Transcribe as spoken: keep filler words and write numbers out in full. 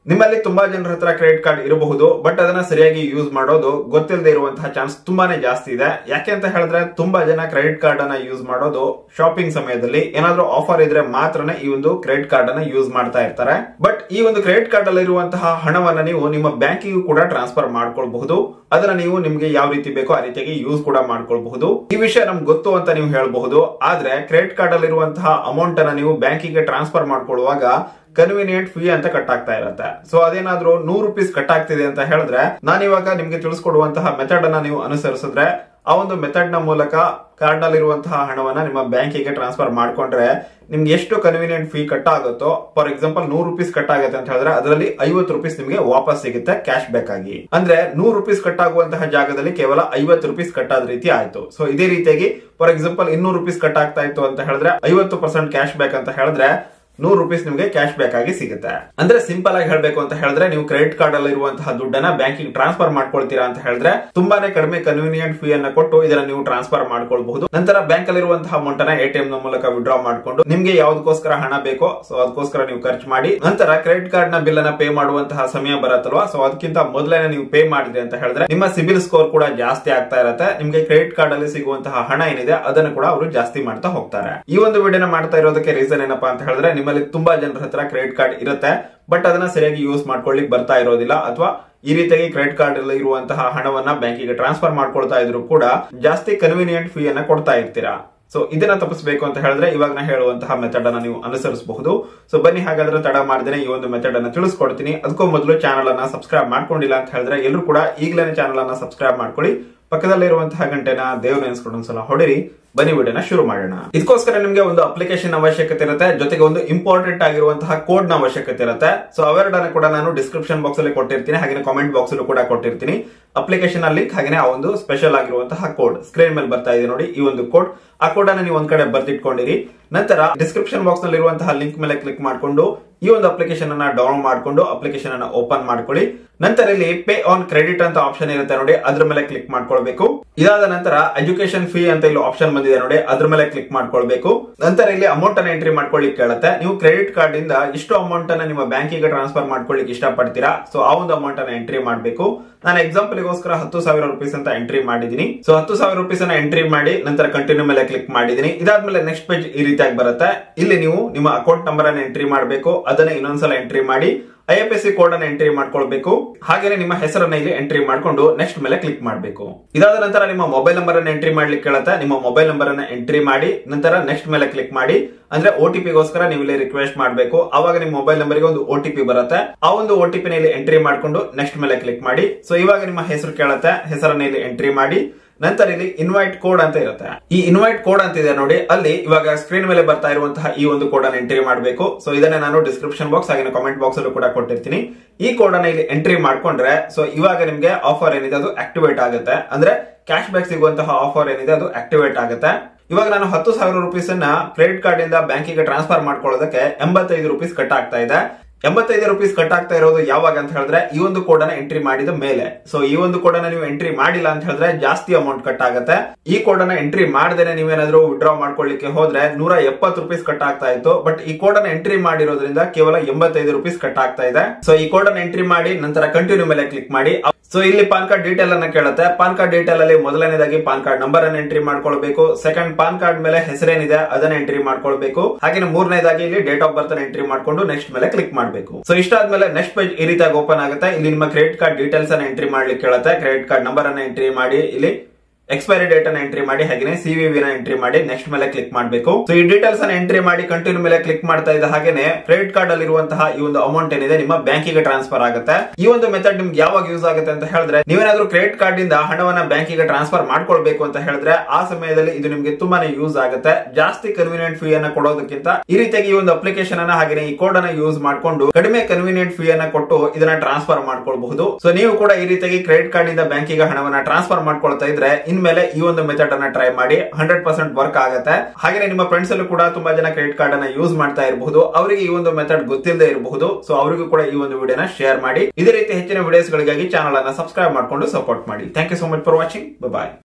ನಿಮ್ಮಲ್ಲಿ ತುಂಬಾ ಜನರ ಹತ್ರ ಕ್ರೆಡಿಟ್ ಕಾರ್ಡ್ ಇರಬಹುದು, ಬಟ್ ಅದನ್ನ ಸರಿಯಾಗಿ ಯೂಸ್ ಮಾಡೋದು ಗೊತ್ತಿಲ್ಲದೆ ಇರುವಂತಹ ಚಾನ್ಸ್ ತುಂಬಾನೇ ಜಾಸ್ತಿ ಇದೆ. ಯಾಕೆ ಅಂತ ಹೇಳಿದ್ರೆ ತುಂಬಾ ಜನ ಕ್ರೆಡಿಟ್ ಕಾರ್ಡ್ ಅನ್ನ ಯೂಸ್ ಮಾಡೋದು ಶಾಪಿಂಗ್ ಸಮಯದಲ್ಲಿ ಏನಾದ್ರೂ ಆಫರ್ ಇದ್ರೆ ಮಾತ್ರನೇ ಈ ಒಂದು ಕ್ರೆಡಿಟ್ ಕಾರ್ಡ್ ಅನ್ನ ಯೂಸ್ ಮಾಡ್ತಾ ಇರ್ತಾರೆ. ಬಟ್ ಈ ಒಂದು ಕ್ರೆಡಿಟ್ ಕಾರ್ಡ್ ಅಲ್ಲಿ ಇರುವಂತಹ ಹಣವನ್ನ ನೀವು ನಿಮ್ಮ ಬ್ಯಾಂಕಿಗೂ ಕೂಡ ಟ್ರಾನ್ಸ್ಫರ್ ಮಾಡ್ಕೊಳ್ಬಹುದು. ಅದನ್ನ ನೀವು ನಿಮ್ಗೆ ಯಾವ ರೀತಿ ಬೇಕೋ ಆ ರೀತಿಯಾಗಿ ಯೂಸ್ ಕೂಡ ಮಾಡ್ಕೊಳ್ಬಹುದು. ಈ ವಿಷಯ ನಮ್ಗೆ ಗೊತ್ತು ಅಂತ ನೀವು ಹೇಳಬಹುದು. ಆದ್ರೆ ಕ್ರೆಡಿಟ್ ಕಾರ್ಡ್ ಅಲ್ಲಿ ಇರುವಂತಹ ಅಮೌಂಟ್ ಅನ್ನ ನೀವು ಬ್ಯಾಂಕಿಗೆ ಟ್ರಾನ್ಸ್ಫರ್ ಮಾಡ್ಕೊಳ್ಳುವಾಗ ಕನ್ವೀನಿಯಂಟ್ ಫೀ ಅಂತ ಕಟ್ ಆಗ್ತಾ ಇರುತ್ತೆ. ಸೊ ಅದೇನಾದ್ರೂ ನೂರು ರುಪೀಸ್ ಕಟ್ ಆಗ್ತಿದೆ ಅಂತ ಹೇಳಿದ್ರೆ ನಾನು ಇವಾಗ ನಿಮ್ಗೆ ತಿಳಿಸ್ಕೊಡುವಂತಹ ಮೆಥಡ್ ಅನ್ನ ನೀವು ಅನುಸರಿಸಿದ್ರೆ ಆ ಒಂದು ಮೆಥಡ್ ನ ಮೂಲಕ ಕಾರ್ಡ್ ನಲ್ಲಿ ಇರುವಂತಹ ಹಣವನ್ನ ನಿಮ್ಮ ಬ್ಯಾಂಕಿಗೆ ಟ್ರಾನ್ಸ್ಫರ್ ಮಾಡ್ಕೊಂಡ್ರೆ ನಿಮ್ಗೆ ಎಷ್ಟು ಕನ್ವೀನಿಯಂಟ್ ಫೀ ಕಟ್ ಆಗುತ್ತೋ, ಫಾರ್ ಎಕ್ಸಾಂಪಲ್ ನೂರು ರುಪೀಸ್ ಕಟ್ ಆಗುತ್ತೆ ಅಂತ ಹೇಳಿದ್ರೆ ಅದರಲ್ಲಿ ಐವತ್ತು ರುಪೀಸ್ ನಿಮಗೆ ವಾಪಸ್ ಸಿಗುತ್ತೆ ಕ್ಯಾಶ್ ಬ್ಯಾಕ್ ಆಗಿ. ಅಂದ್ರೆ ನೂರು ರುಪೀಸ್ ಕಟ್ ಆಗುವಂತಹ ಜಾಗದಲ್ಲಿ ಕೇವಲ ಐವತ್ತು ರುಪೀಸ್ ಕಟ್ ಆದ ರೀತಿ ಆಯ್ತು. ಸೊ ಇದೇ ರೀತಿಯಾಗಿ ಫಾರ್ ಎಕ್ಸಾಂಪಲ್ ಇನ್ನೂರು ರುಪೀಸ್ ಕಟ್ ಆಗ್ತಾ ಇತ್ತು ಅಂತ ಹೇಳಿದ್ರೆ ಐವತ್ತು ಪರ್ಸೆಂಟ್ ಕ್ಯಾಶ್ ಬ್ಯಾಕ್ ಅಂತ ಹೇಳಿದ್ರೆ ನೂರು ರುಪೀಸ್ ನಿಮಗೆ ಕ್ಯಾಶ್ ಬ್ಯಾಕ್ ಆಗಿ ಸಿಗುತ್ತೆ. ಅಂದ್ರೆ ಸಿಂಪಲ್ ಆಗಿ ಹೇಳ್ಬೇಕು ಅಂತ ಹೇಳಿದ್ರೆ ನೀವು ಕ್ರೆಡಿಟ್ ಕಾರ್ಡ್ ಅಲ್ಲಿ ಇರುವಂತಹ ದುಡ್ಡನ್ನ ಬ್ಯಾಂಕಿಗೆ ಟ್ರಾನ್ಸ್ಫರ್ ಮಾಡ್ಕೊಳ್ತೀರಾ ಅಂತ ಹೇಳಿದ್ರೆ ತುಂಬಾನೇ ಕಡಿಮೆ ಕನ್ವೀನಿಯಂಟ್ ಫೀ ಅನ್ನ ಕೊಟ್ಟು ಇದನ್ನ ನೀವು ಟ್ರಾನ್ಸ್ಫರ್ ಮಾಡ್ಕೊಳ್ಬಹುದು. ನಂತರ ಬ್ಯಾಂಕ್ ಅಲ್ಲಿ ಇರುವಂತಹ ಅಮೌಂಟ್ ಅನ್ನ ಎಟಿಎಂ ನ ಮೂಲಕ ವಿಡ್ರಾ ಮಾಡ್ಕೊಂಡು ನಿಮ್ಗೆ ಯಾವ್ದಕ್ಕೋಸ್ಕರ ಹಣ ಬೇಕೋ ಸೊ ಅದಕ್ಕೋಸ್ಕರ ನೀವು ಖರ್ಚು ಮಾಡಿ ನಂತರ ಕ್ರೆಡಿಟ್ ಕಾರ್ಡ್ ನ ಬಿಲ್ ಅನ್ನ ಪೇ ಮಾಡುವಂತಹ ಸಮಯ ಬರುತ್ತಲ್ವಾ, ಸೊ ಅದಕ್ಕಿಂತ ಮೊದಲೇ ನೀವು ಪೇ ಮಾಡಿದ್ರಿ ಅಂತ ಹೇಳಿದ್ರೆ ನಿಮ್ಮ ಸಿಬಿಲ್ ಸ್ಕೋರ್ ಕೂಡ ಜಾಸ್ತಿ ಆಗ್ತಾ ಇರುತ್ತೆ. ನಿಮ್ಗೆ ಕ್ರೆಡಿಟ್ ಕಾರ್ಡ್ ಅಲ್ಲಿ ಸಿಗುವಂತಹ ಹಣ ಏನಿದೆ ಅದನ್ನು ಕೂಡ ಅವರು ಜಾಸ್ತಿ ಮಾಡ್ತಾ ಹೋಗ್ತಾರೆ. ಈ ಒಂದು ವಿಡಿಯೋನ ಮಾಡ್ತಾ ಇರೋದಕ್ಕೆ ರೀಸನ್ ಏನಪ್ಪಾ ಅಂತ ಹೇಳಿದ್ರೆ ನಿಮ್ಮಲ್ಲಿ ತುಂಬಾ ಜನರ ಹತ್ರ ಕ್ರೆಡಿಟ್ ಕಾರ್ಡ್ ಇರುತ್ತೆ, ಬಟ್ ಅದನ್ನ ಸರಿಯಾಗಿ ಯೂಸ್ ಮಾಡ್ಕೊಳ್ಳಿಕ್ ಬರ್ತಾ ಇರೋದಿಲ್ಲ, ಅಥವಾ ಈ ರೀತಿಯಾಗಿ ಕ್ರೆಡಿಟ್ ಕಾರ್ಡ್ ಅಲ್ಲಿ ಇರುವಂತಹ ಹಣವನ್ನ ಬ್ಯಾಂಕಿಗೆ ಟ್ರಾನ್ಸ್ಫರ್ ಮಾಡ್ಕೊಳ್ತಾ ಇದ್ರು ಕೂಡ ಜಾಸ್ತಿ ಕನ್ವೀನಿಯಂಟ್ ಫೀ ಅನ್ನ ಕೊಡ್ತಾ ಇರ್ತೀರಾ. ಸೊ ಇದನ್ನ ತಪ್ಪಿಸಬೇಕು ಅಂತ ಹೇಳಿದ್ರೆ ಇವಾಗ ನಾ ಹೇಳುವಂತಹ ಮೆಥಡ್ ಅನ್ನ ನೀವು ಅನುಸರಿಸಬಹುದು. ಸೊ ಬನ್ನಿ ಹಾಗಾದ್ರೆ ತಡ ಮಾಡಿದ್ರೆ ಈ ಒಂದು ಮೆಥಡ್ ಅನ್ನ ತಿಳಿಸ್ಕೊಡ್ತೀನಿ. ಅದಕ್ಕೂ ಮೊದಲು ಚಾನಲ್ ಅನ್ನ ಸಬ್ಸ್ಕ್ರೈಬ್ ಮಾಡ್ಕೊಂಡಿಲ್ಲ ಅಂತ ಹೇಳಿದ್ರೆ ಎಲ್ಲರೂ ಕೂಡ ಈಗಲೇ ಚಾನಲ್ ಅನ್ನ ಸಬ್ಸ್ಕ್ರೈಬ್ ಮಾಡ್ಕೊಳ್ಳಿ. ಪಕ್ಕದಲ್ಲಿರುವಂತಹ ಗಂಟೆನ ದೇವ್ರ ನೆನೆಸ್ಕೊಂಡು ಒಂದ್ಸಲ ಹೊಡಿರಿ. ಬನ್ನಿ ವಿಡಿಯೋನ ಶುರು ಮಾಡೋಣ. ಇದಕ್ಕೋಸ್ಕರ ನಿಮ್ಗೆ ಒಂದು ಅಪ್ಲಿಕೇಶನ್ ಅವಶ್ಯಕತೆ ಇರುತ್ತೆ, ಜೊತೆಗೆ ಒಂದು ಇಂಪಾರ್ಟೆಂಟ್ ಆಗಿರುವಂತಹ ಕೋಡ್ ನ ಅವಶ್ಯಕತೆ ಇರುತ್ತೆ. ಸೊ ಅವೆರಡನ್ನ ಕೂಡ ನಾನು ಡಿಸ್ಕ್ರಿಪ್ಷನ್ ಬಾಕ್ಸ್ ಅಲ್ಲಿ ಕೊಟ್ಟಿರ್ತೀನಿ, ಹಾಗೆ ಕಾಮೆಂಟ್ ಬಾಕ್ಸ್ ಅಲ್ಲೂ ಕೂಡ ಕೊಟ್ಟಿರ್ತೀನಿ. ಅಪ್ಲಿಕೇಶನ್ ಅಲ್ಲಿ ಹಾಗೆ ಆ ಒಂದು ಸ್ಪೆಷಲ್ ಆಗಿರುವಂತಹ ಕೋಡ್ ಸ್ಕ್ರೀನ್ ಮೇಲೆ ಬರ್ತಾ ಇದೆ ನೋಡಿ, ಈ ಒಂದು ಕೋಡ್. ಆ ಕೋಡ್ ಅನ್ನ ನೀವು ಒಂದ್ ಕಡೆ ಬರ್ತಿಟ್ಕೊಂಡಿರಿ. ನಂತರ ಡಿಸ್ಕ್ರಿಪ್ಷನ್ ಬಾಕ್ಸ್ ನಲ್ಲಿ ಇರುವಂತಹ ಲಿಂಕ್ ಮೇಲೆ ಕ್ಲಿಕ್ ಮಾಡ್ಕೊಂಡು ಈ ಒಂದು ಅಪ್ಲಿಕೇಶನ್ ಅನ್ನ ಡೌನ್ಲೋಡ್ ಮಾಡ್ಕೊಂಡು ಅಪ್ಲಿಕೇಶನ್ ಅನ್ನ ಓಪನ್ ಮಾಡ್ಕೊಳ್ಳಿ. ನಂತರ ಇಲ್ಲಿ ಪೇ ಆನ್ ಕ್ರೆಡಿಟ್ ಅಂತ ಆಪ್ಷನ್ ಇರುತ್ತೆ ನೋಡಿ, ಅದ್ರ ಮೇಲೆ ಕ್ಲಿಕ್ ಮಾಡ್ಕೊಳ್ಬೇಕು. ಇದಾದ ನಂತರ ಎಜುಕೇಶನ್ ಫೀ ಅಂತ ಇಲ್ಲಿ ಆಪ್ಷನ್ ಬಂದಿದೆ ನೋಡಿ, ಅದ್ರ ಮೇಲೆ ಕ್ಲಿಕ್ ಮಾಡ್ಕೊಳ್ಬೇಕು. ನಂತರ ಇಲ್ಲಿ ಅಮೌಂಟ್ ಅನ್ನ ಎಂಟ್ರಿ ಮಾಡ್ಕೊಳ್ಳಿಕ್ಕೆ ಕೇಳುತ್ತೆ. ನೀವು ಕ್ರೆಡಿಟ್ ಕಾರ್ಡ್ ಇಂದ ಇಷ್ಟು ಅಮೌಂಟ್ ಅನ್ನ ನಿಮ್ಮ ಬ್ಯಾಂಕಿಗೆ ಟ್ರಾನ್ಸ್ಫರ್ ಮಾಡ್ಕೊಳ್ಳಿಕ್ಕೆ ಇಷ್ಟಪಡ್ತೀರಾ, ಸೊ ಆ ಒಂದು ಅಮೌಂಟ್ ಅನ್ನ ಎಂಟ್ರಿ ಮಾಡಬೇಕು. ನಾನು ಎಕ್ಸಾಂಪಲ್ ಗೋಸ್ಕರ ಹತ್ತು ಸಾವಿರ ರುಪೀಸ್ ಅಂತ ಎಂಟ್ರಿ ಮಾಡಿದೀನಿ. ಸೊ ಹತ್ತು ಸಾವಿರ ರುಪೀಸ್ ಅನ್ನ ಎಂಟ್ರಿ ಮಾಡಿ ನಂತರ ಕಂಟಿನ್ಯೂ ಮೇಲೆ ಕ್ಲಿಕ್ ಮಾಡಿದೀನಿ. ಇದಾದ್ಮೇಲೆ ನೆಕ್ಸ್ಟ್ ಪೇಜ್ ಈ ರೀತಿಯಾಗಿ ಬರುತ್ತೆ. ಇಲ್ಲಿ ನೀವು ನಿಮ್ಮ ಅಕೌಂಟ್ ನಂಬರ್ ಅನ್ನ ಎಂಟ್ರಿ ಮಾಡಬೇಕು, ಅದನ್ನ ಇನ್ನೊಂದ್ಸಲ ಎಂಟ್ರಿ ಮಾಡಿ I F S C code ಅನ್ನು ಎಂಟ್ರಿ ಮಾಡ್ಕೊಳ್ಬೇಕು. ಹಾಗೇನೆ ನಿಮ್ಮ ಹೆಸರನ್ನ ಇಲ್ಲಿ ಎಂಟ್ರಿ ಮಾಡ್ಕೊಂಡು ನೆಕ್ಸ್ಟ್ ಮೇಲೆ ಕ್ಲಿಕ್ ಮಾಡಬೇಕು. ಇದಾದ ನಂತರ ನಿಮ್ಮ ಮೊಬೈಲ್ ನಂಬರ್ ಅನ್ನು ಎಂಟ್ರಿ ಮಾಡ್ಲಿಕ್ಕೆ ಕೇಳುತ್ತೆ. ನಿಮ್ಮ ಮೊಬೈಲ್ ನಂಬರ್ ಅನ್ನ ಎಂಟ್ರಿ ಮಾಡಿ ನಂತರ ನೆಕ್ಸ್ಟ್ ಮೇಲೆ ಕ್ಲಿಕ್ ಮಾಡಿ. ಅಂದ್ರೆ ಓಟಿಪಿ ಗೋಸ್ಕರ ನೀವು ಇಲ್ಲಿ ರಿಕ್ವೆಸ್ಟ್ ಮಾಡಬೇಕು. ಅವಾಗ ನಿಮ್ಮ ಮೊಬೈಲ್ ನಂಬರ್ಗೆ ಒಂದು ಓಟಿಪಿ ಬರುತ್ತೆ. ಆ ಒಂದು ಓಟಿಪಿ ನ ಇಲ್ಲಿ ಎಂಟ್ರಿ ಮಾಡ್ಕೊಂಡು ನೆಕ್ಸ್ಟ್ ಮೇಲೆ ಕ್ಲಿಕ್ ಮಾಡಿ. ಸೊ ಇವಾಗ ನಿಮ್ಮ ಹೆಸರು ಕೇಳುತ್ತೆ, ಹೆಸರನ್ನ ಇಲ್ಲಿ ಎಂಟ್ರಿ ಮಾಡಿ. ನಂತರ ಇಲ್ಲಿ ಇನ್ವೈಟ್ ಕೋಡ್ ಅಂತ ಇರುತ್ತೆ. ಈ ಇನ್ವೈಟ್ ಕೋಡ್ ಅಂತ ಇದೆ ನೋಡಿ, ಅಲ್ಲಿ ಇವಾಗ ಸ್ಕ್ರೀನ್ ಮೇಲೆ ಬರ್ತಾ ಇರುವಂತಹ ಈ ಒಂದು ಕೋಡ್ ಅನ್ನು ಎಂಟ್ರಿ ಮಾಡಬೇಕು. ಸೊ ಇದನ್ನ ನಾನು ಡಿಸ್ಕ್ರಿಪ್ಷನ್ ಬಾಕ್ಸ್ ಹಾಗೆ ಕಾಮೆಂಟ್ ಬಾಕ್ಸ್ ಅಲ್ಲೂ ಕೂಡ ಕೊಟ್ಟಿರ್ತೀನಿ. ಈ ಕೋಡ್ ಅನ್ನ ಇಲ್ಲಿ ಎಂಟ್ರಿ ಮಾಡ್ಕೊಂಡ್ರೆ ಸೊ ಇವಾಗ ನಿಮ್ಗೆ ಆಫರ್ ಏನಿದೆ ಅದು ಆಕ್ಟಿವೇಟ್ ಆಗುತ್ತೆ. ಅಂದ್ರೆ ಕ್ಯಾಶ್ ಬ್ಯಾಕ್ ಸಿಗುವಂತಹ ಆಫರ್ ಏನಿದೆ ಅದು ಆಕ್ಟಿವೇಟ್ ಆಗುತ್ತೆ. ಇವಾಗ ನಾನು ಹತ್ತು ಸಾವಿರ ರುಪೀಸ್ ಅನ್ನ ಕ್ರೆಡಿಟ್ ಕಾರ್ಡ್ ಇಂದ ಬ್ಯಾಂಕಿಗೆ ಟ್ರಾನ್ಸ್ಫರ್ ಮಾಡ್ಕೊಳ್ಳೋದಕ್ಕೆ ಎಂಬತ್ತೈದು ರುಪೀಸ್ ಕಟ್ ಆಗ್ತಾ ಇದೆ. ಎಂಬತ್ತೈದು ರುಪೀಸ್ ಕಟ್ ಆಗ್ತಾ ಇರೋದು ಯಾವಾಗ ಅಂತ ಹೇಳಿದ್ರೆ ಈ ಒಂದು ಕೋಡ್ ಅನ್ನ ಎಂಟ್ರಿ ಮಾಡಿದ ಮೇಲೆ. ಸೊ ಈ ಒಂದು ಕೋಡ್ ಅನ್ನ ನೀವು ಎಂಟ್ರಿ ಮಾಡಿಲ್ಲ ಅಂತ ಹೇಳಿದ್ರೆ ಜಾಸ್ತಿ ಅಮೌಂಟ್ ಕಟ್ ಆಗುತ್ತೆ. ಈ ಕೋಡ್ ಅನ್ನ ಎಂಟ್ರಿ ಮಾಡದೇನೆ ನೀವೇನಾದ್ರೂ ವಿಡ್ರಾ ಮಾಡ್ಕೊಳ್ಳಿಕ್ಕೆ ಹೋದ್ರೆ ನೂರ ಎಪ್ಪತ್ತು ರುಪೀಸ್ ಕಟ್ ಆಗ್ತಾ ಇತ್ತು. ಬಟ್ ಈ ಕೋಡ್ ಅನ್ನ ಎಂಟ್ರಿ ಮಾಡಿರೋದ್ರಿಂದ ಕೇವಲ ಎಂಬತ್ತೈದು ರುಪೀಸ್ ಕಟ್ ಆಗ್ತಾ ಇದೆ. ಸೊ ಈ ಕೋಡ್ ಅನ್ನ ಎಂಟ್ರಿ ಮಾಡಿ ನಂತರ ಕಂಟಿನ್ಯೂ ಮೇಲೆ ಕ್ಲಿಕ್ ಮಾಡಿ. ಸೊ ಇಲ್ಲಿ ಪಾನ್ ಕಾರ್ಡ್ ಡೀಟೇಲ್ ಅನ್ನ ಕೇಳುತ್ತೆ. ಪಾನ್ ಕಾರ್ಡ್ ಡೀಟೇಲ್ ಅಲ್ಲಿ ಮೊದಲನೇದಾಗಿ ಪಾನ್ ಕಾರ್ಡ್ ನಂಬರ್ ಅನ್ನು ಎಂಟ್ರಿ ಮಾಡ್ಕೊಳ್ಬೇಕು. ಸೆಕೆಂಡ್ ಪಾನ್ ಕಾರ್ಡ್ ಮೇಲೆ ಹೆಸರೇನಿದೆ ಅದನ್ನ ಎಂಟ್ರಿ ಮಾಡ್ಕೊಳ್ಬೇಕು. ಹಾಗೆ ಮೂರನೇದಾಗಿ ಇಲ್ಲಿ ಡೇಟ್ ಆಫ್ ಬರ್ತ್ ಅನ್ನು ಎಂಟ್ರಿ ಮಾಡ್ಕೊಂಡು ನೆಕ್ಸ್ಟ್ ಮೇಲೆ ಕ್ಲಿಕ್ ಮಾಡಬೇಕು. ಸೊ ಇಷ್ಟ ಆದ್ಮೇಲೆ ನೆಕ್ಸ್ಟ್ ಪೇಜ್ ಈ ರೀತಿಯಾಗಿ ಓಪನ್ ಆಗುತ್ತೆ. ಇಲ್ಲಿ ನಿಮ್ಮ ಕ್ರೆಡಿಟ್ ಕಾರ್ಡ್ ಡೀಟೇಲ್ಸ್ ಅನ್ನ ಎಂಟ್ರಿ ಮಾಡ್ಲಿಕ್ಕೆ ಕೇಳುತ್ತೆ. ಕ್ರೆಡಿಟ್ ಕಾರ್ಡ್ ನಂಬರ್ ಅನ್ನ ಎಂಟ್ರಿ ಮಾಡಿ, ಇಲ್ಲಿ ಎಕ್ಸ್ಪೈರಿ ಡೇಟ್ ಅನ್ನ ಎಂಟ್ರಿ ಮಾಡಿ, ಹಾಗೆ ಸಿವಿವಿ ನ ಎಂಟ್ರಿ ಮಾಡಿ ನೆಕ್ಸ್ಟ್ ಮೇಲೆ ಕ್ಲಿಕ್ ಮಾಡಬೇಕು. ಸೊ ಈ ಡೀಟೇಲ್ಸ್ ಅನ್ನ ಎಂಟ್ರಿ ಮಾಡಿ ಕಂಟಿನ್ಯೂ ಮೇಲೆ ಕ್ಲಿಕ್ ಮಾಡ್ತಾ ಇದ್ದ ಹಾಗೇನೆ ಕ್ರೆಡಿಟ್ ಕಾರ್ಡ್ ಅಲ್ಲಿ ಇರುವಂತಹ ಈ ಒಂದು ಅಮೌಂಟ್ ಏನಿದೆ ನಿಮ್ಮ ಬ್ಯಾಂಕಿಗೆ ಟ್ರಾನ್ಸ್ಫರ್ ಆಗುತ್ತೆ. ಈ ಒಂದು ಮೆಥಡ್ ನಿಮ್ಗೆ ಯಾವಾಗ ಯೂಸ್ ಆಗುತ್ತೆ ಅಂತ ಹೇಳಿದ್ರೆ ನೀವೇನಾದ್ರೂ ಕ್ರೆಡಿಟ್ ಕಾರ್ಡ್ ಇಂದ ಹಣವನ್ನ ಬ್ಯಾಂಕಿಗೆ ಟ್ರಾನ್ಸ್ಫರ್ ಮಾಡ್ಕೊಳ್ಬೇಕು ಅಂತ ಹೇಳಿದ್ರೆ ಆ ಸಮಯದಲ್ಲಿ ಇದು ನಿಮ್ಗೆ ತುಂಬಾನೇ ಯೂಸ್ ಆಗುತ್ತೆ. ಜಾಸ್ತಿ ಕನ್ವೀನಿಯಂಟ್ ಫೀ ಅನ್ನ ಕೊಡೋದಕ್ಕಿಂತ ಈ ರೀತಿಯಾಗಿ ಈ ಒಂದು ಅಪ್ಲಿಕೇಶನ್ ಅನ್ನ ಹಾಗೆ ಈ ಕೋಡ್ ಅನ್ನ ಯೂಸ್ ಮಾಡ್ಕೊಂಡು ಕಡಿಮೆ ಕನ್ವೀನಿಯಂಟ್ ಫೀ ಅನ್ನ ಕೊಟ್ಟು ಇದನ್ನ ಟ್ರಾನ್ಸ್ಫರ್ ಮಾಡ್ಕೊಳ್ಬಹುದು. ಸೊ ನೀವು ಕೂಡ ಈ ರೀತಿಯಾಗಿ ಕ್ರೆಡಿಟ್ ಕಾರ್ಡ್ ಇಂದ ಬ್ಯಾಂಕಿಗೆ ಹಣವನ್ನ ಟ್ರಾನ್ಸ್ಫರ್ ಮಾಡ್ಕೊಳ್ತಾ ಇದ್ರೆ ಇನ್ಮೇಲೆ ಈ ಒಂದು ಮೆಥಡ್ ಅನ್ನ ಟ್ರೈ ಮಾಡಿ, ಹಂಡ್ರೆಡ್ ಪರ್ಸೆಂಟ್ ವರ್ಕ್ ಆಗುತ್ತೆ. ಹಾಗೆ ನಿಮ್ಮ ಫ್ರೆಂಡ್ಸ್ ಅಲ್ಲೂ ಕೂಡ ತುಂಬಾ ಜನ ಕ್ರೆಡಿಟ್ ಕಾರ್ಡ್ ಅನ್ನ ಯೂಸ್ ಮಾಡ್ತಾ ಇರಬಹುದು, ಅವರಿಗೆ ಈ ಒಂದು ಮೆಥಡ್ ಗೊತ್ತಿಲ್ಲದೆ ಇರಬಹುದು. ಸೊ ಅವರಿಗೂ ಕೂಡ ಈ ಒಂದು ವಿಡಿಯೋನ ಶೇರ್ ಮಾಡಿ. ಇದೇ ರೀತಿ ಹೆಚ್ಚಿನ ವಿಡಿಯೋಸ್ ಗಳಿಗಾಗಿ ಚಾನಲ್ ಅನ್ನ ಸಬ್ಸ್ಕ್ರೈಬ್ ಮಾಡ್ಕೊಂಡು ಸಪೋರ್ಟ್ ಮಾಡಿ. Thank you so much for watching. Bye bye.